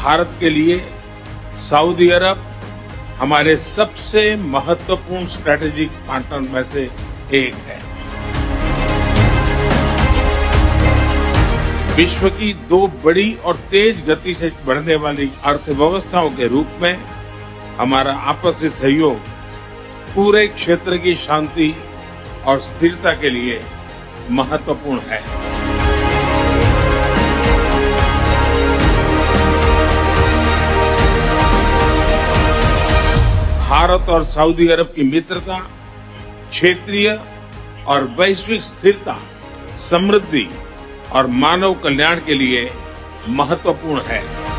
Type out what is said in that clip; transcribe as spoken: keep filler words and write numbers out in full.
भारत के लिए सऊदी अरब हमारे सबसे महत्वपूर्ण स्ट्रैटेजिक पार्टनर में से एक है। विश्व की दो बड़ी और तेज गति से बढ़ने वाली अर्थव्यवस्थाओं के रूप में हमारा आपसी सहयोग पूरे क्षेत्र की शांति और स्थिरता के लिए महत्वपूर्ण है। भारत और सऊदी अरब की मित्रता क्षेत्रीय और वैश्विक स्थिरता, समृद्धि और मानव कल्याण के लिए महत्वपूर्ण है।